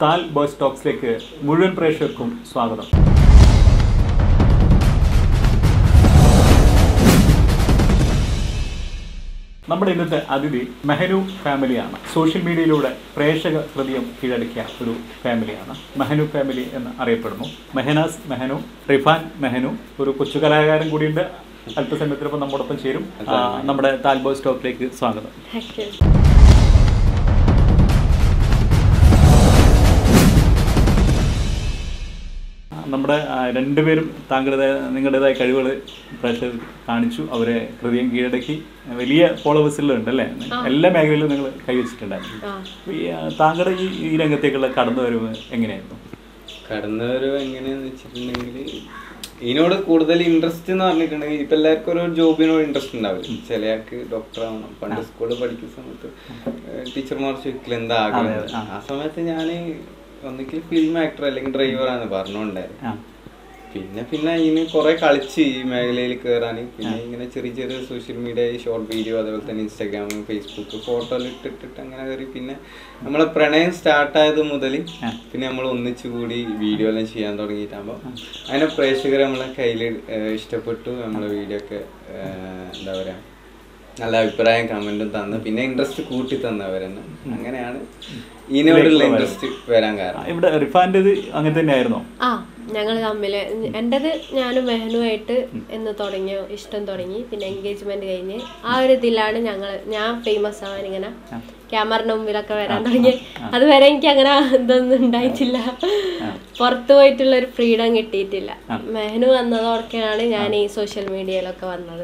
താൽ boys ടോക്സിലേക്ക് മുഴുവൻ പ്രേക്ഷകർക്കും സ്വാഗതം. നമ്മുടെ ഇന്നത്തെ അതിഥി മെഹനു ഫാമിലിയാണ്. സോഷ്യൽ മീഡിയയിലൂടെ പ്രേക്ഷക ഹൃദയം കീഴടക്കിയ ഒരു ഫാമിലിയാണ്. മെഹനു ഫാമിലി എന്ന് അറിയപ്പെടുന്നു. മെഹനാസ് മെഹനു, റിഫാൻ മെഹനു, ഒരു കൊച്ചു കലാകാരൻ കൂടിയുണ്ട്. അല്പസമയത്തിനൊപ്പം നമ്മോടൊപ്പം ചേരും. നമ്മുടെ താൽ ബോയ്സ് ടോക്കിലേക്ക് സ്വാഗതം. നമ്മുടെ രണ്ടുപേരും നിങ്ങളുടേതായ കഴിവുകൾ പ്രേക്ഷകർ കാണിച്ചു. അവരെ ഹൃദയം കീഴടക്കി. വലിയ ഫോളോവേഴ്സുകളുണ്ട് അല്ലേ? എല്ലാ മേഖലയിലും നിങ്ങൾ കൈവച്ചിട്ടുണ്ടായിരുന്നു. താങ്കളുടെ ഈ രംഗത്തേക്കുള്ള കടന്നുവരവ് എങ്ങനെയായിരുന്നു? കടന്നുവരവ് എങ്ങനെയാന്ന് വെച്ചിട്ടുണ്ടെങ്കിൽ, ഇതിനോട് കൂടുതൽ ഇൻട്രസ്റ്റ് എന്ന് പറഞ്ഞിട്ടുണ്ടെങ്കിൽ, ഇപ്പൊ എല്ലാവർക്കും ഓരോ ജോബിനോട് ഇൻട്രസ്റ്റ് ഉണ്ടാവില്ല. ചിലയാൾക്ക് ഡോക്ടർ ആവണം. പണ്ട് സ്കൂളിൽ പഠിക്കുന്ന സമയത്ത് ടീച്ചർമാർ ചോദിക്കില്ല എന്താ ആഗ്രഹം. ആ സമയത്ത് ഞാൻ ഒന്നിക്കൽ ഫിലിം ആക്ടർ അല്ലെങ്കിൽ ഡ്രൈവറാണ് പറഞ്ഞുകൊണ്ടായിരുന്നു. പിന്നെ ഇതിന് കുറെ കളിച്ച് ഈ മേഖലയിൽ കയറാൻ. പിന്നെ ഇങ്ങനെ ചെറിയ ചെറിയ സോഷ്യൽ മീഡിയ, ഷോർട്ട് വീഡിയോ, അതേപോലെ തന്നെ ഇൻസ്റ്റാഗ്രാം, ഫേസ്ബുക്ക് ഫോട്ടോ ഇട്ടിട്ട് അങ്ങനെ കയറി. പിന്നെ നമ്മളെ പ്രണയം സ്റ്റാർട്ടായത് മുതൽ പിന്നെ നമ്മൾ ഒന്നിച്ചുകൂടി വീഡിയോ എല്ലാം ചെയ്യാൻ തുടങ്ങിയിട്ടാകുമ്പോൾ അതിനെ പ്രേക്ഷകർ നമ്മളെ കയ്യിൽ ഇഷ്ടപ്പെട്ടു. നമ്മളെ വീഡിയോ ഒക്കെ എന്താ പറയാ, നല്ല അഭിപ്രായം കമന്റും തന്ന് പിന്നെ ഇൻട്രസ്റ്റ് കൂട്ടി തന്നവരെന്നെ. അങ്ങനെയാണ് ഇതിനോടുള്ള ഇൻട്രസ്റ്റ് വരാൻ കാരണം. ഇവിടെ റിഫാൻ്റെത് അങ്ങനെ തന്നെയായിരുന്നോ? ഞങ്ങൾ തമ്മില് എന്റേത് ഞാനും മെഹനുമായിട്ട് എന്ന് തുടങ്ങിയ ഇഷ്ടം തുടങ്ങി. പിന്നെ എൻഗേജ്മെന്റ് കഴിഞ്ഞ് ആ ഒരു ഇതിലാണ് ഞാൻ ഫേമസ് ആവാൻ, ഇങ്ങനെ ക്യാമറയുടെ മുമ്പിലൊക്കെ വരാൻ തുടങ്ങി. അതുവരെ എനിക്ക് അങ്ങനെ ഇതൊന്നും ഉണ്ടായിട്ടില്ല. പുറത്തു പോയിട്ടുള്ള ഒരു ഫ്രീഡം കിട്ടിയിട്ടില്ല. മെഹനു വന്നതോടെയാണ് ഞാൻ ഈ സോഷ്യൽ മീഡിയയിലൊക്കെ വന്നത്.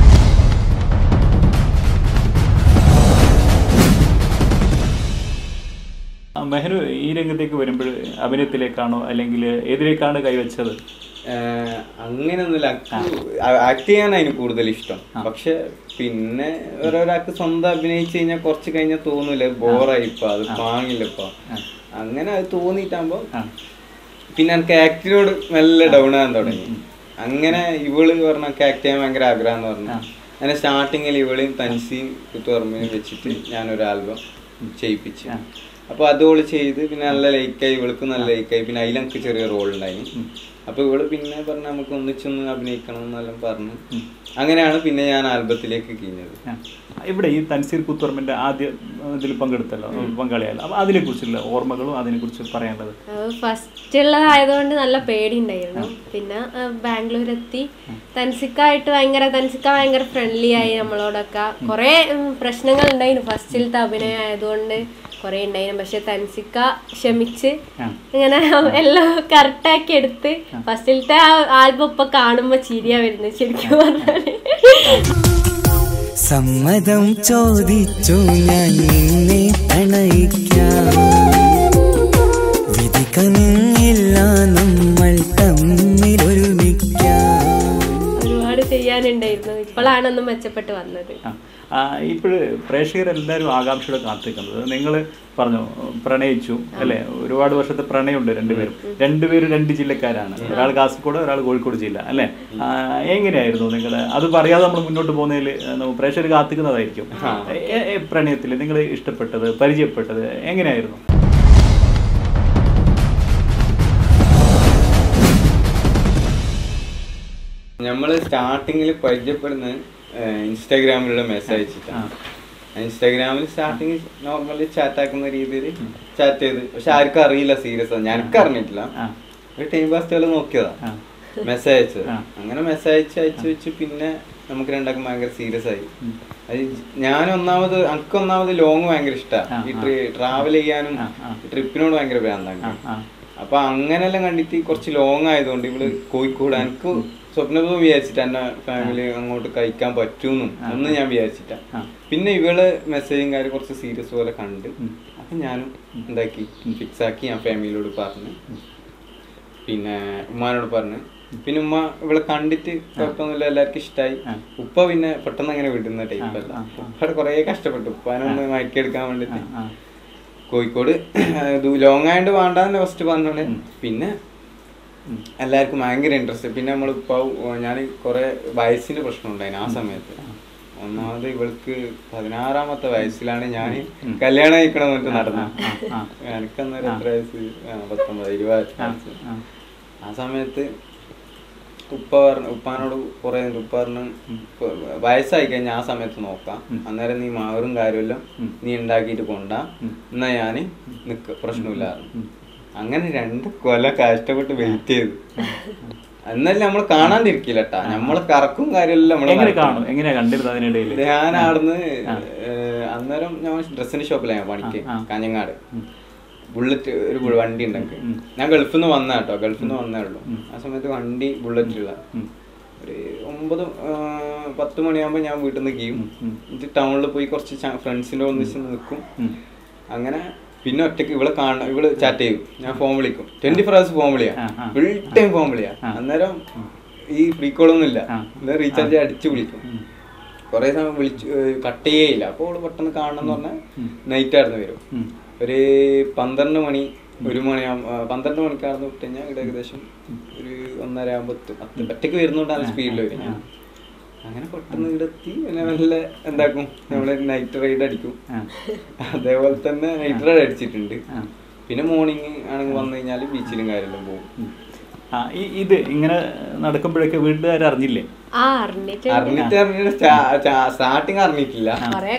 മെഹനു ഈ രംഗത്തേക്ക് വരുമ്പോൾ അഭിനയത്തിലേക്കാണോ അല്ലെങ്കിൽ ഏതിലേക്കാണ് കൈവച്ചത്? അങ്ങനെയൊന്നുമില്ല. ആക്ട് ചെയ്യാൻ അതിന് കൂടുതൽ ഇഷ്ടം. പക്ഷെ പിന്നെ ഓരോരാൾക്ക് സ്വന്തം അഭിനയിച്ചു കഴിഞ്ഞാൽ കുറച്ച് കഴിഞ്ഞാൽ തോന്നൂല, ബോറായിപ്പോ, അത് പാങ്ങില്ലപ്പോ. അങ്ങനെ അത് തോന്നിയിട്ടാകുമ്പോ പിന്നെ എനിക്ക് ആക്ടിനോട് നല്ല ഡൗൺ ആകാൻ തുടങ്ങി. അങ്ങനെ ഇവള് പറഞ്ഞ ആക്ട് ചെയ്യാൻ ഭയങ്കര ആഗ്രഹം എന്ന് പറഞ്ഞു. അങ്ങനെ സ്റ്റാർട്ടിങ്ങിൽ ഇവളെയും തൻസീം കൂത്തുപറമ്പിനെയും വെച്ചിട്ട് ഞാനൊരു ആൽബം ചെയ്യിപ്പിച്ചു. അപ്പോൾ അതോള് ചെയ്ത് പിന്നെ നല്ല ലൈക്കായി, ഇവൾക്ക് നല്ല ലൈക്കായി. പിന്നെ അതിൽ എനിക്ക് ചെറിയ റോൾ ഉണ്ടായിരുന്നു. അപ്പോൾ ഇവള് പിന്നെ പറഞ്ഞു നമുക്ക് ഒന്നിച്ചൊന്ന് അഭിനയിക്കണം എന്നെല്ലാം പറഞ്ഞു. അങ്ങനെയാണ് പിന്നെ ഞാൻ ആൽബത്തിലേക്ക് കഴിഞ്ഞത്. ഇവിടെ ഈ തൻസീർ കൂത്തുപറമ്പിന്റെ ആദ്യ ഇതിൽ പങ്കെടുത്തല്ലോ, പങ്കാളിയല്ലോ. അപ്പൊ അതിനെ കുറിച്ചുള്ള ഓർമ്മകളും അതിനെ കുറിച്ച് പറയാനുള്ളത്? ഫസ്റ്റ് ഉള്ളതായതുകൊണ്ട് നല്ല പേടി ഉണ്ടായിരുന്നു. പിന്നെ ബാംഗ്ലൂരെത്തി തൻസിക്ക ഭയങ്കര ഫ്രണ്ട്ലി ആയി. നമ്മളോടൊക്കെ കുറെ പ്രശ്നങ്ങൾ ഉണ്ടായിരുന്നു. ഫസ്റ്റിലത്തെ അഭിനയം ആയതുകൊണ്ട് കുറെ ഉണ്ടായിരുന്നു. പക്ഷെ തൻസിക്ക ക്ഷമിച്ച് ഇങ്ങനെ എല്ലാം കറക്റ്റാക്കി എടുത്ത് ഫസ്റ്റിലത്തെ ആൽബം ഇപ്പൊ കാണുമ്പോ ചിരിയാ വരുന്നത് ശരിക്കും പറഞ്ഞാല്. സമ്മതം ചോദിച്ചു ഞാൻ നിന്നെ പ്രണയിക്കാം, വിധി കനിഞ്ഞില്ല നമ്മൾ തമ്മിൽ ഒരുമിക്കാം. ഒരുപാട് ചെയ്യാനുണ്ടായിരുന്നു. ഇപ്പോഴാണൊന്നും മെച്ചപ്പെട്ട് വന്നത്. ഇപ്പോൾ പ്രേക്ഷകരെല്ലാവരും ആകാംക്ഷയോടെ കാത്തിരിക്കുന്നത്, നിങ്ങൾ പറഞ്ഞു പ്രണയിച്ചു അല്ലേ? ഒരുപാട് വർഷത്തെ പ്രണയമുണ്ട് രണ്ടുപേരും രണ്ട് ജില്ലക്കാരാണ്. ഒരാൾ കാസർഗോഡ്, ഒരാൾ കോഴിക്കോട് ജില്ല അല്ലേ? എങ്ങനെയായിരുന്നു നിങ്ങൾ അത് പറയാതെ നമ്മൾ മുന്നോട്ട് പോകുന്നതിൽ പ്രേക്ഷകർ കാത്തിക്കുന്നതായിരിക്കും. പ്രണയത്തിൽ നിങ്ങൾ ഇഷ്ടപ്പെട്ടത്, പരിചയപ്പെട്ടത് എങ്ങനെയായിരുന്നു? നമ്മൾ സ്റ്റാർട്ടിങ്ങിൽ പരിചയപ്പെടുന്നത് ഇൻസ്റ്റാഗ്രാമിലൂടെ മെസ്സേജ് അയച്ചിട്ടാണ്. ഇൻസ്റ്റാഗ്രാമിൽ സ്റ്റാർട്ടിങ് നോർമലി ചാറ്റ് ആക്കുന്ന രീതിയിൽ ചാറ്റ് ചെയ്ത്. പക്ഷെ ആർക്കും അറിയില്ല സീരിയസ് ആണ്. ഞാനൊക്കെ അറിഞ്ഞിട്ടില്ല. ഒരു ടൈം പാസ് പോലെ നോക്കിയതാ മെസ്സേജ് അയച്ചത്. അങ്ങനെ മെസ്സേജ് അയച്ചു വെച്ച് പിന്നെ നമുക്ക് രണ്ടാക്കും ഭയങ്കര സീരിയസ് ആയി. അത് എനിക്കൊന്നാമത് ലോങ് ഭയങ്കര ഇഷ്ടമാണ്. ഈ ട്രാവൽ ചെയ്യാനും ട്രിപ്പിനോട് ഭയങ്കര ഭ്രാന്താണ്. അപ്പൊ അങ്ങനെല്ലാം കണ്ടിട്ട് കുറച്ച് ലോങ് ആയതുകൊണ്ട് ഇവള് കോഴിക്കോട്, എനിക്ക് സ്വപ്നവും വിചാരിച്ചിട്ട് എന്നെ ഫാമിലി അങ്ങോട്ട് കഴിക്കാൻ പറ്റൂന്നും ഒന്നും ഞാൻ വിചാരിച്ചിട്ടാ. പിന്നെ ഇവള് മെസ്സേജും കാര്യം കുറച്ച് സീരിയസ് പോലെ കണ്ട്. അപ്പൊ ഞാനും എന്താക്കി ഫിക്സ് ആക്കി. ഞാൻ ഫാമിലിയോട് പറഞ്ഞു, പിന്നെ ഉമ്മാനോട് പറഞ്ഞു. പിന്നെ ഉമ്മ ഇവളെ കണ്ടിട്ട് കുഴപ്പമൊന്നുമില്ല, എല്ലാവർക്കും ഇഷ്ടമായി. ഉപ്പ പിന്നെ പെട്ടെന്ന് അങ്ങനെ വിടുന്ന ടൈപ്പല്ല. ഉപ്പ കുറെ കഷ്ടപ്പെട്ടു ഉപ്പാനൊന്ന് മയക്കിയെടുക്കാൻ വേണ്ടിട്ട്. കോഴിക്കോട് ലോങ് ആയിട്ട് വേണ്ടാന്ന് ഫസ്റ്റ് പറഞ്ഞോളെ. പിന്നെ എല്ലാവർക്കും ഭയങ്കര ഇൻട്രസ്റ്റ്. പിന്നെ നമ്മളിപ്പോൾ ഞാൻ കുറെ വയസ്സിന്റെ പ്രശ്നം ഉണ്ടായിരുന്നു ആ സമയത്ത്. ഒന്നാമത് ഇവൾക്ക് 16-ാമത്തെ വയസ്സിലാണ് ഞാൻ കല്യാണം കഴിക്കണം എന്നിട്ട് നടന്നത്. എനിക്കന്നേരം എത്ര വയസ്സ്? 19, 20. ആ സമയത്ത് ഉപ്പാനോട് കുറെ ഉപ്പ പറഞ്ഞു വയസ്സായി കഴിഞ്ഞാൽ ആ സമയത്ത് നോക്കാം, അന്നേരം നീ മാറും കാര്യമെല്ലാം നീ ഉണ്ടാക്കിയിട്ട് കൊണ്ടാ, എന്നാ ഞാന് പ്രശ്നമില്ലായിരുന്നു. അങ്ങനെ 2 കൊല്ലം കഷ്ടപ്പെട്ട് വെയിറ്റ് ചെയ്തു. എന്നാലും നമ്മള് കാണാണ്ടിരിക്കില്ല കേട്ടാ, നമ്മള് കറക്കും കാര്യമെല്ലാം ഞാൻ ആടുന്ന്. അന്നേരം ഞാൻ ഡ്രസ്സിന്റെ ഷോപ്പിലാണ് പണിക്ക്, കാഞ്ഞങ്ങാട്. ബുള്ളറ്റ് ഒരു വണ്ടി ഉണ്ടെങ്കിൽ ഞാൻ ഗൾഫിൽ നിന്ന് വന്ന കേട്ടോ, ഗൾഫിൽ നിന്ന് വന്നേ ഉള്ളൂ. ആ സമയത്ത് വണ്ടി ബുള്ളറ്റിലുള്ള ഒരു 9-10 മണിയാകുമ്പോൾ ഞാൻ വീട്ടിൽ നിന്ന് കീയും, എന്നിട്ട് ടൗണിൽ പോയി കുറച്ച് ഫ്രണ്ട്സിൻ്റെ ഒന്നിച്ച് നിൽക്കും. അങ്ങനെ പിന്നെ ഒറ്റയ്ക്ക് ഇവള് ചാറ്റ് ചെയ്യും, ഞാൻ ഫോൺ വിളിക്കും. 24 hours ഫോൺ വിളിയാ, ഫുൾ ടൈം ഫോൺ വിളിയാ. അന്നേരം ഈ ഫ്രീ കോളൊന്നും ഇല്ല, റീചാർജ് അടിച്ച് വിളിക്കും. കുറെ സമയം വിളിച്ച് കട്ട് ചെയ്യേയില്ല. അപ്പോൾ അവള് പെട്ടെന്ന് കാണണം എന്ന് പറഞ്ഞാൽ നൈറ്റ് ആയിരുന്നു വരും. ഒരു 12 മണി 1 മണിയാകുമ്പോൾ 12 മണിക്കാർന്ന് വിട്ട് കഴിഞ്ഞാൽ ഇവിടെ ഏകദേശം ഒരു 1:30 ആകുമ്പോൾ ഒറ്റയ്ക്ക് വരുന്നോണ്ടാണ് സ്പീഡിൽ വരും. ഞാൻ അങ്ങനെ പെട്ടെന്ന് ഇവിടെ എത്തി. പിന്നെ നല്ല എന്താക്കും, നമ്മള് നൈറ്റ് റൈഡ് അടിക്കും. അതേപോലെ തന്നെ നൈറ്റ് റൈഡ് അടിച്ചിട്ടുണ്ട്. പിന്നെ മോർണിംഗ് ആണെങ്കിൽ വന്നു കഴിഞ്ഞാൽ ബീച്ചിലും കാര്യമെല്ലാം പോകും. ഇത് ഇങ്ങനെ നടക്കുമ്പോഴൊക്കെ വീട്ടുകാർ അറിഞ്ഞില്ലേ? സ്റ്റാർട്ടിങ് അറിഞ്ഞിട്ടില്ല.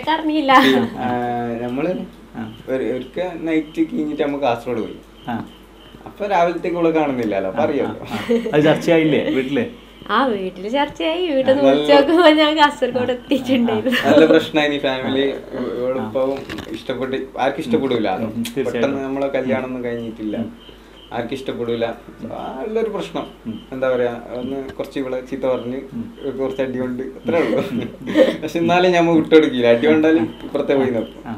നമ്മള് ഒരിക്കൽ നൈറ്റ് കഴിഞ്ഞിട്ട് നമ്മൾ കാസർഗോഡ് പോയി. അപ്പൊ രാവിലത്തേക്ക് ഇവിടെ കാണുന്നില്ലല്ലോ, അപ്പൊ അറിയാലോ. അത് ചർച്ചയായില്ലേ വീട്ടില്? വീട്ടില് ചർച്ചയായി. വീട്ടിൽ നിന്ന് വിളിച്ചു നോക്കുമ്പോ ഞാൻ കാസർഗോഡ് എത്തിയിട്ടുണ്ടായിരുന്നു. നല്ല പ്രശ്നമായി. ഫാമിലി എളുപ്പവും ഇഷ്ടപ്പെട്ട് ആർക്കും ഇഷ്ടപ്പെടൂല. പെട്ടെന്ന് നമ്മളെ കല്യാണം ഒന്നും കഴിഞ്ഞിട്ടില്ല, ആർക്കും ഇഷ്ടപ്പെടൂല. ഉള്ളൊരു പ്രശ്നം എന്താ പറയാ, ഒന്ന് കുറച്ച് ഇവിടെ ചീത്ത പറഞ്ഞ് കുറച്ച് അടി കൊണ്ട് അത്രേ ഉള്ളൂ. പക്ഷെ എന്നാലും ഞമ്മ വിട്ടുകൊടുക്കില്ല. അടി കൊണ്ടാലും ഇപ്പുറത്തെ പോയി നോക്കും.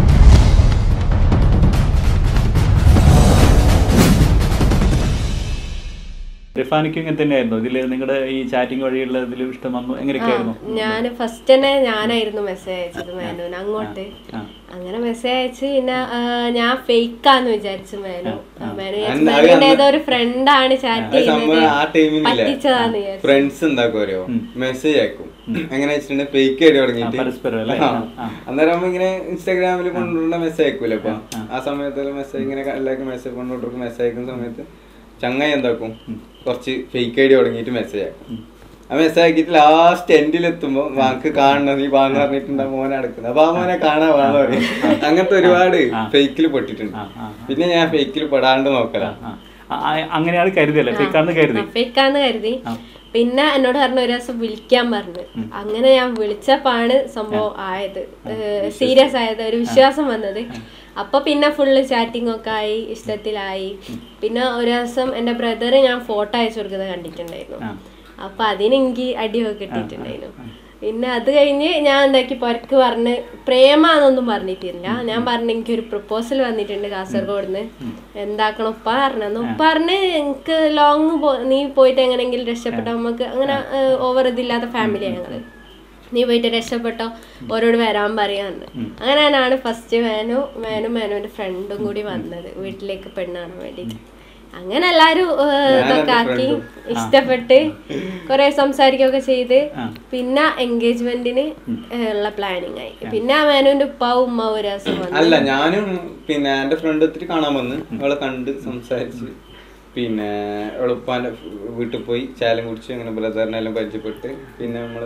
റിഫാനിക്കും ഇങ്ങനെ തന്നെയായിരുന്നു ഇതില്? നിങ്ങളുടെ ഈ ചാറ്റിംഗ് വഴിയുള്ള ഇതിലും ഇഷ്ടം വന്നു? എങ്ങനെയൊക്കെയായിരുന്നു? ഞാൻ ഫസ്റ്റ് തന്നെ ഞാനായിരുന്നു മെസ്സേജ് അയച്ചത് മേനുവിന് അങ്ങോട്ട്. അങ്ങനെ മെസ്സേജ് അയച്ച് പിന്നെ ഞാൻ ഫേക്കാന്ന് വിചാരിച്ചു. മേനുവിന്റെ ഏതോ ഒരു ഫ്രണ്ടാണ് ചാറ്റ് ചെയ്യുന്നത്, പറ്റിച്ചതാന്ന് വിചാരിച്ചു. ഫ്രണ്ട്സ് എന്താക്കോ മെസ്സേജ് അയക്കും, എങ്ങനെ വെച്ചിട്ടുണ്ട് ഫേക്ക് ആയിട്ട് തുടങ്ങിയിട്ട്. അന്നേരം ഇങ്ങനെ ഇൻസ്റ്റാഗ്രാമിൽ കൊണ്ടുവരുന്ന മെസ്സേജ് അയക്കൂല. അപ്പൊ ആ സമയത്ത് മെസ്സേജ് ഇങ്ങനെ എല്ലാവർക്കും മെസ്സേജ് കൊണ്ടുകൊടുക്കും. മെസ്സേജ് അയക്കുന്ന സമയത്ത് ചങ്ങായി എന്താക്കും, കുറച്ച് ഫേക്ക് ഐഡി തുടങ്ങിയിട്ട് മെസ്സേജ് ആക്കും. ആ മെസ്സേജ് ആക്കിയിട്ട് ലാസ്റ്റ് എൻഡിലെത്തുമ്പോ വാക്ക് കാണണം നീ വാന്ന് പറഞ്ഞിട്ടുണ്ടാ മോനെ അടക്കുന്നത്. അപ്പൊ ആ മോനെ കാണാൻ വാന്ന് പറയും. അങ്ങനത്തെ ഒരുപാട് ഫേക്കിൽ പെട്ടിട്ടുണ്ട്. പിന്നെ ഞാൻ ഫേക്കിൽ പെടാണ്ട് നോക്കല. അങ്ങനെയാണ് കരുതിയല്ലേ? ഫേക്കാന്ന് കരുതി. പിന്നെ എന്നോട് പറഞ്ഞു ഒരു ദിവസം വിളിക്കാൻ പറഞ്ഞു. അങ്ങനെ ഞാൻ വിളിച്ചപ്പാണ് സംഭവം ആയത്, സീരിയസ് ആയത്, ഒരു വിശ്വാസം വന്നത്. അപ്പൊ പിന്നെ ഫുള്ള് ചാറ്റിംഗ് ഒക്കെ ആയി, ഇഷ്ടത്തിലായി. പിന്നെ ഒരു ദിവസം എന്റെ ബ്രദറ് ഞാൻ ഫോട്ടോ അയച്ചു കൊടുക്കുന്നത് കണ്ടിട്ടുണ്ടായിരുന്നു. അപ്പൊ അതിന് എനിക്ക് അടിയൊക്കെ കിട്ടിയിട്ടുണ്ടായിരുന്നു. പിന്നെ അത് കഴിഞ്ഞ് ഞാൻ എന്താക്കി പൊരക്ക് പറഞ്ഞ്, പ്രേമാന്നൊന്നും പറഞ്ഞിട്ടില്ല. ഞാൻ പറഞ്ഞു എനിക്കൊരു പ്രപ്പോസൽ വന്നിട്ടുണ്ട് കാസർഗോഡിന്ന്, എന്താക്കണം ഉപ്പ പറഞ്ഞു. ഉപ്പ പറഞ്ഞ് എനിക്ക് ലോങ് നീ പോയിട്ട് എങ്ങനെയെങ്കിലും രക്ഷപ്പെട്ടോ, നമുക്ക് അങ്ങനെ ഓവർ ഇതില്ലാത്ത ഫാമിലിയാണ് ഞങ്ങള്, നീ പോയിട്ട് രക്ഷപ്പെട്ടോ, ഓരോട് വരാൻ പറയാന്ന്. അങ്ങനെയാണ് ഫസ്റ്റ് മേനുവിന്റെ ഫ്രണ്ടും കൂടി വന്നത് വീട്ടിലേക്ക് പെണ്ണാണ് വേണ്ടിട്ട്. അങ്ങനെ എല്ലാരും ഇതൊക്കെ ആക്കി ഇഷ്ടപ്പെട്ട് കൊറേ സംസാരിക്കുകയൊക്കെ ചെയ്ത് പിന്നെ എൻഗേജ്മെന്റിന് ഉള്ള പ്ലാനിങ് ആയി. പിന്നെ മേനുവിന്റെ ഉപ്പാവും ഉമ്മാവും ഒരു ദിവസം വന്നു. അല്ല, ഞാനും പിന്നെ എന്റെ ഫ്രണ്ട് ഒത്തിരി കാണാൻ വന്ന് അവളെ കണ്ട് സംസാരിച്ച് പിന്നെ ഉപ്പാന്റെ വീട്ടിൽ പോയി ചായം കുടിച്ച് അങ്ങനെ ബ്രദറിനെല്ലാം പരിചയപ്പെട്ട് പിന്നെ നമ്മള്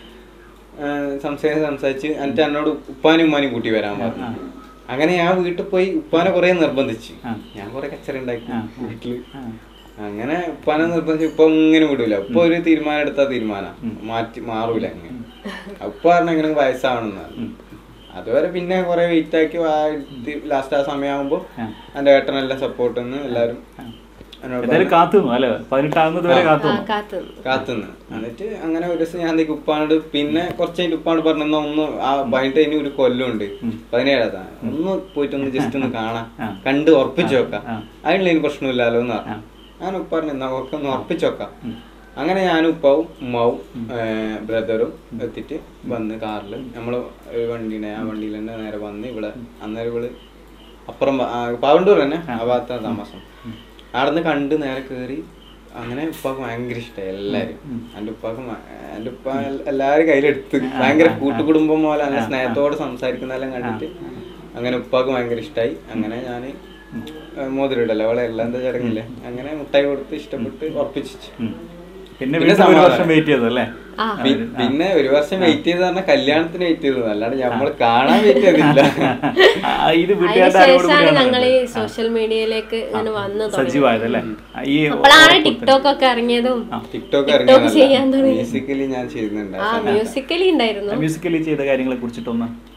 സംസാരിച്ച് എന്നിട്ട് എന്നോട് ഉപ്പാനും ഉമ്മാനും കൂട്ടി വരാൻ പറഞ്ഞു. അങ്ങനെ ഞാൻ വീട്ടിൽ പോയി ഉപ്പാനെ കുറെ നിർബന്ധിച്ചു. ഞാൻ കുറെ കച്ചറ ഉണ്ടാക്കി വീട്ടില്. അങ്ങനെ ഉപ്പാനെ നിർബന്ധിച്ച് ഉപ്പ ഇങ്ങനെ വിടൂല. ഉപ്പ ഒരു തീരുമാനം എടുത്താ തീരുമാനം മാറൂല. അങ്ങനെ ഉപ്പ പറഞ്ഞ എങ്ങനെ വയസ്സാവണമെന്നാണ്. അതുവരെ പിന്നെ കുറെ വെയിറ്റ് ആക്കി ലാസ്റ്റ് ആ സമയമാകുമ്പോ എന്റെ ഏട്ടനെല്ലാം സപ്പോർട്ട് നിന്ന് എല്ലാരും കാത്തുനിന്ന്. എന്നിട്ട് അങ്ങനെ ഒരു ദിവസം ഞാൻ ഉപ്പാനോട് പിന്നെ കുറച്ച് കഴിഞ്ഞ് ഉപ്പാനോട് പറഞ്ഞ ഒന്ന് ആ 18 ഒരു കൊല്ലമുണ്ട് 17 ഒന്ന് പോയിട്ട് ഒന്ന് ജസ്റ്റ് ഒന്ന് കാണാം, കണ്ട് ഉറപ്പിച്ചു വെക്കാം, അതിനുള്ള എനിക്ക് പ്രശ്നമില്ലല്ലോ എന്ന് പറഞ്ഞു. ഞാൻ ഉപ്പാറിന് എന്നാ ഒക്കെ ഒന്ന് ഉറപ്പിച്ചു വെക്കാം. അങ്ങനെ ഞാനും ഉപ്പാവും ഉമ്മാവും ബ്രദറും എത്തിയിട്ട് വന്ന് കാറില് നമ്മള് ഒരു വണ്ടിനെ ആ വണ്ടിയിൽ തന്നെ നേരെ വന്ന് ഇവിടെ അന്നേരം ഇവള് അപ്പുറം പാവണ്ടൂർ തന്നെ ആ ഭാഗത്താണ് താമസം. അവിടുന്ന് കണ്ട് നേരെ കയറി അങ്ങനെ ഉപ്പാക്ക് ഭയങ്കര ഇഷ്ടമായി എല്ലാരും. എൻ്റെ ഉപ്പ എല്ലാരും കയ്യിലെടുത്ത് ഭയങ്കര കൂട്ടുകുടുംബം പോലെ അങ്ങനെ സ്നേഹത്തോടെ സംസാരിക്കുന്നതെല്ലാം കണ്ടിട്ട് അങ്ങനെ ഉപ്പാക്ക് ഭയങ്കര ഇഷ്ടമായി. അങ്ങനെ ഞാൻ മോതിരിടല്ലോ അവളെ എല്ലാം എന്താ ചടങ്ങില്ലേ അങ്ങനെ മുട്ടായി കൊടുത്ത് ഇഷ്ടപ്പെട്ട് ഉറപ്പിച്ചു. പിന്നെ ഒരു വർഷം വെയിറ്റ് ചെയ്തല്ലേ? പിന്നെ ഒരു വർഷം വെയിറ്റ് ചെയ്ത് പറഞ്ഞാൽ കല്യാണത്തിന് വെയിറ്റ് ചെയ്തത്, അല്ലാണ്ട് നമ്മൾ കാണാൻ വെയിറ്റ് ചെയ്തില്ല. അതിനുശേഷമാണ് ഞങ്ങൾ ഈ സോഷ്യൽ മീഡിയയിലേക്ക് ഇങ്ങനെ വന്നത്, സജീവമായതല്ലേ? അപ്പോഴാണ് ടിക്ടോക്ക് ഒക്കെ ഇറങ്ങിയതും. ടിക്ടോക്ക് ഇറങ്ങിയതല്ല, മ്യൂസിക്കലി ഞാൻ ചെയ്യുന്നുണ്ട്. മ്യൂസിക്കലി ഉണ്ടായിരുന്നു. മ്യൂസിക്കലി ചെയ്ത കാര്യങ്ങളെ കുറിച്ചിട്ടൊന്ന്